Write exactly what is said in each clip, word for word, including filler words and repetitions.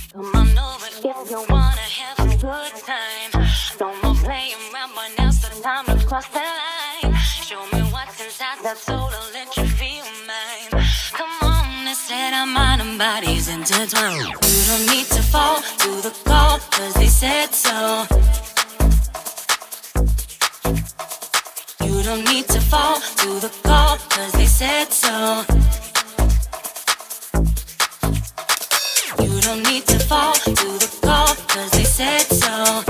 Come on over if you wanna have a good time. No more playing around, but now's the time to cross the line. Show me what's inside that soul and let you feel mine. Come on, they said our mind and bodies intertwined. You don't need to fall to the call, cause they said so. You don't need to fall to the call, cause they said so. You don't need to fall to the call, cause they said so.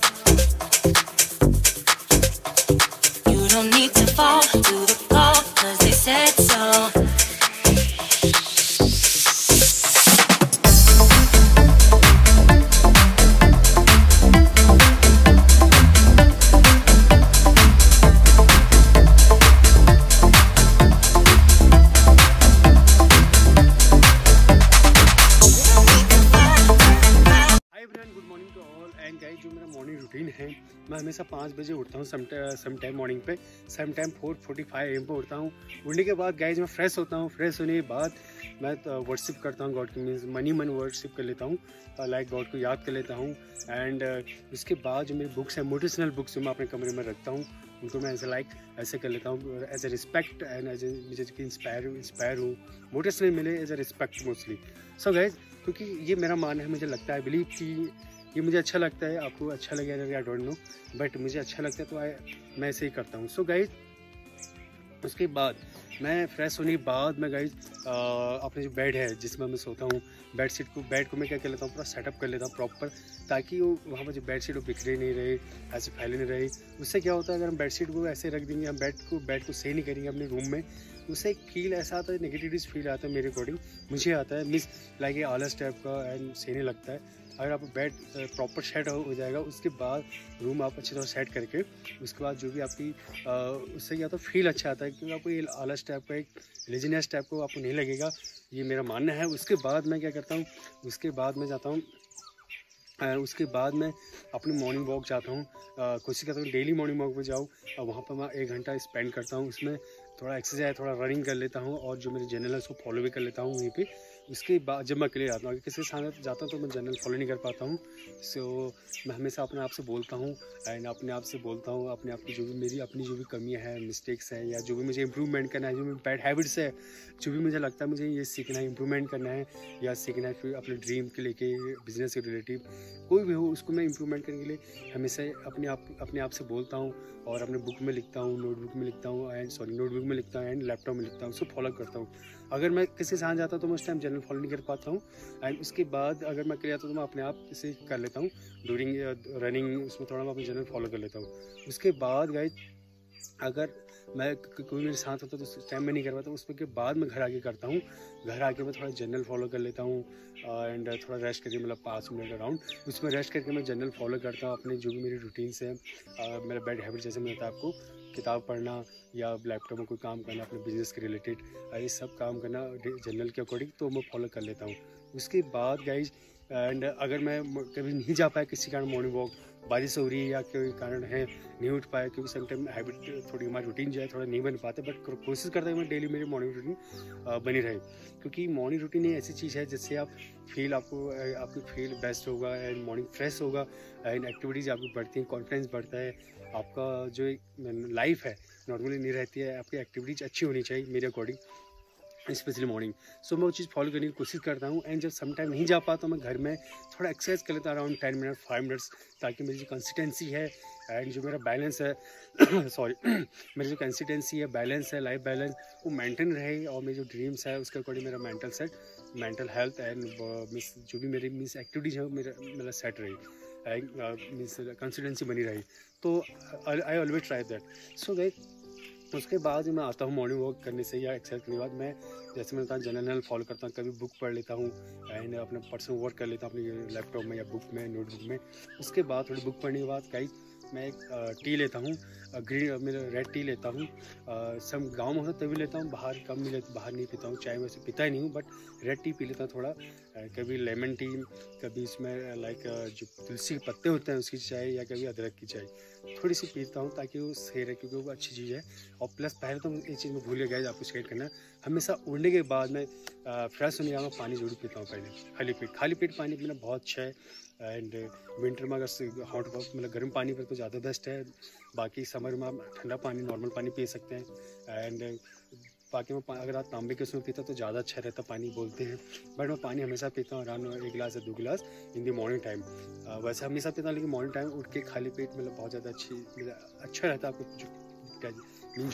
You don't need to fall to the call, cause they said so. जो मेरा morning routine है, मैं हमेशा पाँच बजे उठता हूँ सम time morning पे, some time four forty five AM पे उठता हूँ। उठने के बाद गाइज मैं फ्रेश होता हूँ। फ्रेश होने के बाद मैं वर्शिप करता हूँ गॉड की, मीन्स मनी मन वर्शिप कर लेता हूँ, लाइक गॉड को याद कर लेता हूँ। एंड उसके बाद जो मेरी बुक्स हैं, मोटिवेशनल बुक्स जो मैं अपने कमरे में रखता हूँ, उनको मैं ऐसे लाइक ऐसे कर लेता हूँ as a respect and as a मुझे इंस्पायर इंस्पायर हूँ, मोटिवेशनल मिले as a respect mostly. So guys, क्योंकि ये मेरा मान है, मुझे लगता है बिलीव कि ये मुझे अच्छा लगता है, आपको अच्छा लगेगा आई डोंट नो, बट मुझे अच्छा लगता है तो आई मैं ऐसे ही करता हूँ। सो गाइज, उसके बाद मैं फ्रेश होने के बाद मैं गाइज अपने जो बेड है जिसमें मैं सोता हूँ, बेड शीट को बेड को मैं क्या कर लेता हूँ, पूरा सेटअप कर लेता हूँ प्रॉपर, ताकि वो वहाँ पर जो बेड शीट वो बिखरे नहीं रहे, ऐसे फैले नहीं रहे। उससे क्या होता है, अगर हम बेड शीट को ऐसे रख देंगे, हम बेड को बेड को सही नहीं करेंगे अपने रूम में, उससे एक फील ऐसा आता है, नेगेटिविटी फील आता है मेरे अकॉर्डिंग, मुझे आता है, मिस लाइक ये आलस टाइप का एंड सही नहीं लगता है। अगर आप बेड प्रॉपर सेट हो जाएगा, उसके बाद रूम आप अच्छी तरह सेट करके, उसके बाद जो भी आपकी उससे क्या होता है, फील अच्छा आता है, क्योंकि आपको ये आलस टाइप का, एक लेजीनेस टाइप को आपको नहीं लगेगा, ये मेरा मानना है। उसके बाद मैं क्या करता हूँ, उसके बाद मैं जाता हूँ उसके बाद मैं अपनी मॉर्निंग वॉक जाता हूँ, कोशिश करता हूँ डेली मॉर्निंग वॉक पे जाऊँ, और वहाँ पर मैं एक घंटा स्पेंड करता हूँ। उसमें थोड़ा एक्सरसाइज, थोड़ा रनिंग कर लेता हूँ, और जो मेरे जनरल है उसको फॉलो भी कर लेता हूँ वहीं पे। उसके बाद जब मैं अकेले जाता हूँ, अगर किसी के साथ जाता हूँ तो मैं जनरल फॉलो नहीं कर पाता हूँ। सो मैं हमेशा अपने आप से बोलता हूँ एंड अपने आप से बोलता हूँ अपने आप की जो भी मेरी अपनी जो भी कमियाँ हैं, मिस्टेक्स हैं, या जो भी मुझे इंप्रूवमेंट करना है, जो भी बैड हैबिट्स है, जो भी मुझे लगता है मुझे ये सीखना है, इंप्रूवमेंट करना है, या सीखना है फिर अपने ड्रीम के लेके, बिजनेस के रिलेटिव कोई भी हो, उसको मैं इंप्रूवमेंट करने के लिए हमेशा अपने आप अपने आप से बोलता हूँ, और अपने बुक में लिखता हूँ, नोटबुक में लिखता हूँ एंड सॉरी नोटबुक में लिखता हूँ एंड लैपटॉप में लिखता हूँ, उसको फॉलो करता हूँ। अगर मैं किसी के साथ जाता हूँ तो मैं उस टाइम जनरल फॉलो नहीं कर पाता हूँ। एंड उसके बाद अगर मैं अकेले जाता हूँ तो मैं अपने आप इसे कर लेता हूँ, ड्यूरिंग रनिंग उसमें थोड़ा मैं अपने जनरल फॉलो कर लेता हूँ। उसके बाद गाइस, अगर मैं कोई मेरे साथ होता तो उस टाइम में नहीं कर पाता, उसके के बाद मैं घर आके करता हूँ। घर आके मैं थोड़ा जनरल फॉलो कर लेता हूँ एंड थोड़ा रेस्ट करके, मतलब पाँच मिनट अराउंड उसमें रेस्ट करके मैं जनरल फॉलो करता हूँ। अपने जो भी मेरी रूटीन्स है, मेरा बैड हैबिट जैसे मैं बताया आपको, किताब पढ़ना या लैपटॉप में कोई काम करना अपने बिजनेस के रिलेटेड, ये सब काम करना जनरल के अकॉर्डिंग तो मैं फॉलो कर लेता हूँ। उसके बाद गाइज, एंड अगर मैं कभी नहीं जा पाया किसी कारण मॉर्निंग वॉक, बारिश हो रही है या कोई कारण है नहीं उठ पाया, क्योंकि समटाइम हैबिट थोड़ी हमारी रूटीन जो है थोड़ा नहीं बन पाते, बट कोशिश करता हूँ मैं डेली मेरी मॉर्निंग रूटीन बनी रहे, क्योंकि मॉर्निंग रूटीन एक ऐसी चीज़ है जिससे आप फील आपको आपकी फील बेस्ट होगा एंड मॉर्निंग फ्रेश होगा एंड एक्टिविटीज़ आपकी बढ़ती हैं, कॉन्फिडेंस बढ़ता है, आपका जो लाइफ है नॉर्मली नहीं रहती है, आपकी एक्टिविटीज़ अच्छी होनी चाहिए मेरे अकॉर्डिंग, स्पेशली मॉर्निंग। सो मैं वो चीज़ फॉलो करने की कोशिश करता हूँ। एंड जब सम टाइम नहीं जा पाता तो मैं घर में थोड़ा एक्सरसाइज कर लेता हूँ around ten minute five minutes, ताकि मेरी जो कंसिस्टेंसी है एंड जो मेरा बैलेंस है सॉरी मेरी जो कंसिस्टेंसी है, बैलेंस है, लाइफ बैलेंस, वो मेंटेन रहे, और मेरे जो ड्रीम्स है उसके अकॉर्डिंग मेरा mental set, mental health and miss जो भी मेरी मिस एक्टिविटीज़ है वो मेरा मेरा सेट रही एंड मीन्स कंसिस्टेंसी बनी रही। तो I always try that. So guys, उसके बाद मैं आता हूँ मॉर्निंग वॉक करने से या एक्सरसाइज करने के बाद, मैं जैसे मैं बताऊँ जनरल फॉलो करता हूँ, कभी बुक पढ़ लेता हूँ एंड अपने पर्सनल वर्क कर लेता हूँ अपने लैपटॉप में या बुक में, नोटबुक में। उसके बाद थोड़ी बुक पढ़ने के बाद गाइस मैं एक टी लेता हूँ, ग्रीन मेरा रेड टी लेता हूँ, सब गाँव में होता तभी लेता हूँ, बाहर कम नहीं लेता, बाहर नहीं पीता हूँ, चाय वैसे पीता ही नहीं हूँ, बट रेड टी पी लेता हूँ थोड़ा, कभी लेमन टी, कभी इसमें लाइक जो तुलसी के पत्ते होते हैं उसकी चाय, या कभी अदरक की चाय थोड़ी सी पीता हूँ, ताकि वो सही रहे, क्योंकि वो अच्छी चीज़ है। और प्लस पहले तो एक चीज़ में भूल गया आपको शेयर करना, हमेशा उड़ने के बाद मैं फ्रेश होने का पानी जरूर पीता हूँ पहले, खाली पेट खाली पेट पानी पीना बहुत अच्छा है। एंड विंटर में अगर हॉट मतलब गर्म पानी पर तो ज़्यादा बेस्ट है, बाकी समर में आप ठंडा पानी नॉर्मल पानी पी सकते हैं। एंड बाकी में अगर आप तांबे के उसमें पीता तो ज़्यादा अच्छा रहता पानी बोलते हैं, बट मैं पानी हमेशा पीता हूँ अराउंड एक गिलास या दो गिलास इन दी मॉर्निंग टाइम। वैसे हमेशा पीता हूँ, लेकिन मॉर्निंग टाइम उठ के खाली पेट मतलब बहुत ज़्यादा अच्छी मतलब अच्छा रहता है आपको, जो मीन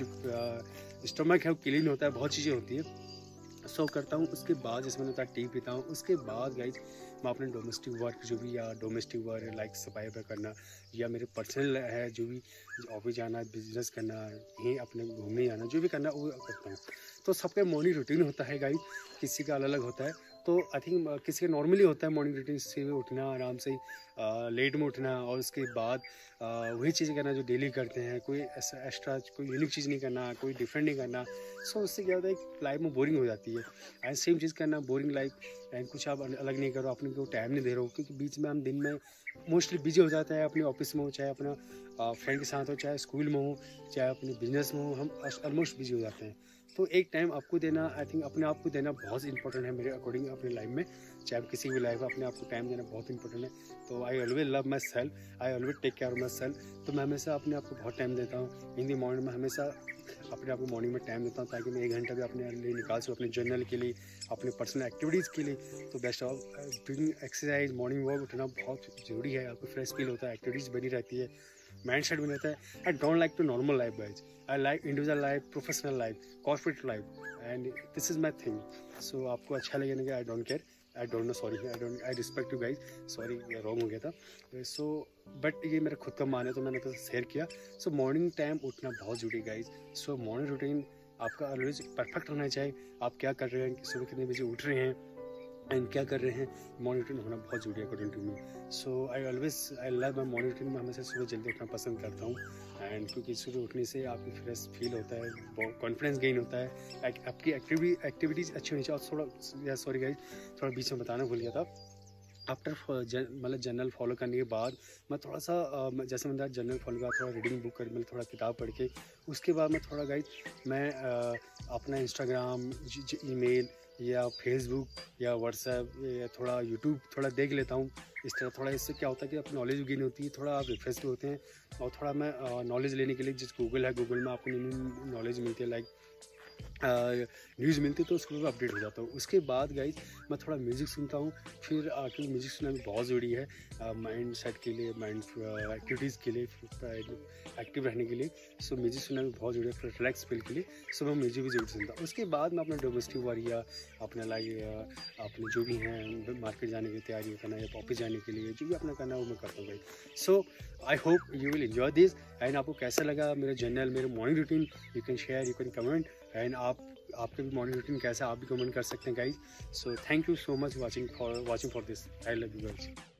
जो स्टमक है वो क्लीन होता है, बहुत चीज़ें होती है। सो करता हूँ, उसके बाद जिसमें होता है टी पीता हूँ। उसके बाद गाइज मैं अपने डोमेस्टिक वर्क जो भी या डोमेस्टिक वर्क लाइक सफाई वफाई करना या मेरे पर्सनल है जो भी ऑफिस जाना, बिजनेस करना, यहीं अपने घूमने जाना, जो भी करना वो करता हूँ। तो सबका मॉर्निंग रूटीन होता है गाइज, किसी का अलग अलग होता है। तो आई थिंक किसी का नॉर्मली होता है मॉर्निंग रूटीन से उठना, आराम से लेट में उठना और उसके बाद वही चीज़ें करना जो डेली करते हैं, कोई ऐसा एक्स्ट्रा कोई यूनिक चीज़ नहीं करना, कोई डिफरेंट नहीं करना। सो उससे क्या होता है लाइफ में बोरिंग हो जाती है, एंड सेम चीज़ करना बोरिंग लाइफ, एंड कुछ आप अलग नहीं करो, अपने को टाइम नहीं दे रहे हो, क्योंकि बीच में हम दिन में मोस्टली बिजी हो जाता है, अपने ऑफिस में हो, चाहे अपना फ्रेंड के साथ हो, चाहे स्कूल में हो, चाहे अपने बिजनेस में हो, हम ऑलमोस्ट बिजी हो जाते हैं। तो एक टाइम आपको देना, आई थिंक अपने आप को देना बहुत इंपॉर्टेंट है मेरे अकॉर्डिंग अपनी लाइफ में, चाहे किसी भी लाइफ में अपने आप को टाइम देना बहुत इंपॉर्टेंट है। तो I always love myself, I always take care of myself. तो मैं हमेशा अपने आप को बहुत टाइम देता हूँ इन दी मॉर्निंग में, हमेशा अपने आप को मॉर्निंग में टाइम देता हूँ ताकि मैं एक घंटा भी अपने लिए निकाल सकूँ अपने जर्नल के लिए, अपने पर्सनल एक्टिविटीज़ के लिए। तो best of doing exercise, morning walk उठना बहुत ज़रूरी है, आपको फ्रेश फील होता है, एक्टिविटीज़ बनी रहती है, माइंड सेट बन रहता है। I don't like to normal life guys, I like individual life, professional life, corporate life, and this is my thing. So आपको अच्छा लगेगा कि I don't care, I don't know, sorry, I don't I respect you guys, sorry wrong हो गया था। So but ये मेरा खुद का मान है तो मैंने तो शेयर किया। सो मॉर्निंग टाइम उठना बहुत जरूरी गाइज। सो मॉर्निंग रूटीन आपका ऑलवेज परफेक्ट होना चाहिए, आप क्या कर रहे हैं, सुबह कितने बजे उठ रहे हैं एंड क्या कर रहे हैं, मॉर्निंग रूटीन होना बहुत जरूरी है according to me. So I always I love my morning routine, मैं हमेशा सुबह जल्दी उठना पसंद करता हूँ, एंड क्योंकि सुबह उठने से आपकी फ्रेश फील होता है, बहुत कॉन्फिडेंस गेन होता है, आपकी एक्टिविटी एक्टिविटीज़ अच्छी होनी चाहिए। और थोड़ा या सॉरी गाइज थोड़ा बीच में बताना भूल गया था, आफ्टर मतलब जर्नल फॉलो करने के बाद मैं थोड़ा सा जैसे मैंने जर्नल फॉलो किया, थोड़ा रीडिंग बुक कर, मतलब थोड़ा किताब पढ़ के उसके बाद मैं थोड़ा गाइज मैं अपना इंस्टाग्राम, ईमेल या फेसबुक या व्हाट्सएप या थोड़ा यूट्यूब थोड़ा देख लेता हूँ। इस तरह थोड़ा इससे क्या होता है कि अपनी नॉलेज गेन होती है, थोड़ा आप रिफ्रेश भी होते हैं, और थोड़ा मैं नॉलेज लेने के लिए जिस गूगल है, गूगल में आपको न्यू नॉलेज मिलती है, लाइक न्यूज़ मिलती है, तो उसको भी अपडेट हो जाता हूँ। उसके बाद गाइज मैं थोड़ा म्यूज़िक सुनता हूँ, फिर क्योंकि म्यूज़िक सुनना भी बहुत ज़रूरी है माइंड सेट के लिए, माइंड एक्टिविटीज़ के लिए, एक्टिव रहने के लिए। सो म्यूज़िक सुनना भी बहुत ज़रूरी है फिर रिलैक्स फील के लिए। सो मैं म्यूज़िक भी जरूर सुनता हूँ। उसके बाद मैं अपना डोमेस्टिक वर्क या अपना लाइक अपने जो भी हैं मार्केट जाने की तैयारी करना या ऑफिस जाने के लिए जो भी अपना करना है वो मैं करता हूँ guys. So I hope you will enjoy this, and आपको कैसा लगा मेरा जर्नल, मेरे morning routine, you can share, you can comment, and आप आपके भी मॉर्निंग रूटीन कैसा आप भी कमेंट कर सकते हैं guys. So thank you so much watching for watching for this, I love you guys.